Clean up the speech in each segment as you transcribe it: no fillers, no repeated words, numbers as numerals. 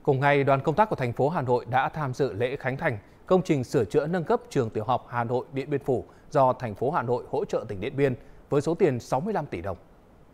Cùng ngày, đoàn công tác của thành phố Hà Nội đã tham dự lễ khánh thành công trình sửa chữa nâng cấp trường tiểu học Hà Nội Điện Biên Phủ do thành phố Hà Nội hỗ trợ tỉnh Điện Biên với số tiền 65 tỷ đồng.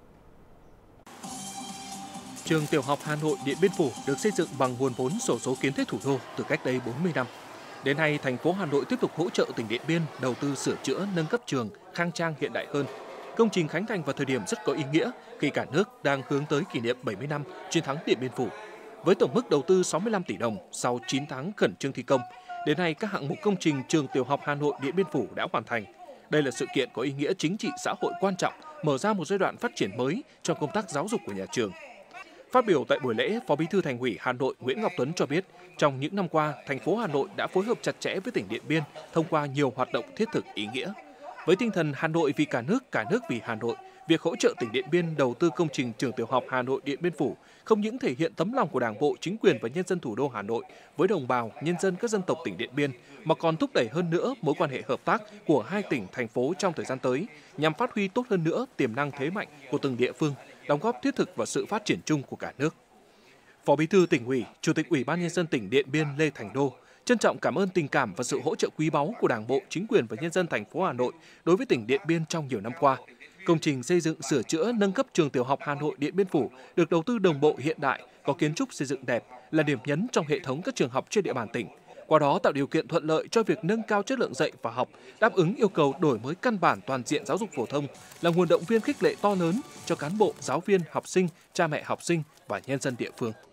Trường tiểu học Hà Nội Điện Biên Phủ được xây dựng bằng nguồn vốn xổ số kiến thiết thủ đô từ cách đây 40 năm. Đến nay, thành phố Hà Nội tiếp tục hỗ trợ tỉnh Điện Biên đầu tư sửa chữa nâng cấp trường khang trang hiện đại hơn. Công trình khánh thành vào thời điểm rất có ý nghĩa khi cả nước đang hướng tới kỷ niệm 70 năm chiến thắng Điện Biên Phủ. Với tổng mức đầu tư 65 tỷ đồng sau 9 tháng khẩn trương thi công, đến nay các hạng mục công trình trường tiểu học Hà Nội Điện Biên Phủ đã hoàn thành. Đây là sự kiện có ý nghĩa chính trị xã hội quan trọng, mở ra một giai đoạn phát triển mới trong công tác giáo dục của nhà trường. Phát biểu tại buổi lễ, Phó Bí thư Thành ủy Hà Nội Nguyễn Ngọc Tuấn cho biết, trong những năm qua, thành phố Hà Nội đã phối hợp chặt chẽ với tỉnh Điện Biên thông qua nhiều hoạt động thiết thực ý nghĩa. Với tinh thần Hà Nội vì cả nước vì Hà Nội, việc hỗ trợ tỉnh Điện Biên đầu tư công trình trường tiểu học Hà Nội Điện Biên Phủ không những thể hiện tấm lòng của Đảng bộ, chính quyền và nhân dân thủ đô Hà Nội với đồng bào, nhân dân các dân tộc tỉnh Điện Biên, mà còn thúc đẩy hơn nữa mối quan hệ hợp tác của hai tỉnh, thành phố trong thời gian tới, nhằm phát huy tốt hơn nữa tiềm năng thế mạnh của từng địa phương, đóng góp thiết thực vào sự phát triển chung của cả nước. Phó Bí thư Tỉnh ủy, Chủ tịch Ủy ban Nhân dân tỉnh Điện Biên Lê Thành Đô trân trọng cảm ơn tình cảm và sự hỗ trợ quý báu của Đảng bộ, chính quyền và nhân dân thành phố Hà Nội đối với tỉnh Điện Biên trong nhiều năm qua. Công trình xây dựng sửa chữa nâng cấp trường tiểu học Hà Nội Điện Biên Phủ được đầu tư đồng bộ hiện đại, có kiến trúc xây dựng đẹp, là điểm nhấn trong hệ thống các trường học trên địa bàn tỉnh. Qua đó tạo điều kiện thuận lợi cho việc nâng cao chất lượng dạy và học, đáp ứng yêu cầu đổi mới căn bản toàn diện giáo dục phổ thông, là nguồn động viên khích lệ to lớn cho cán bộ, giáo viên, học sinh, cha mẹ học sinh và nhân dân địa phương.